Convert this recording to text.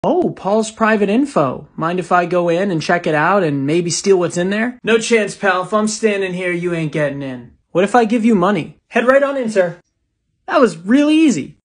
Oh, Paul's private info. Mind if I go in and check it out and maybe steal what's in there? No chance, pal. If I'm standing here, you ain't getting in. What if I give you money? Head right on in, sir. That was really easy.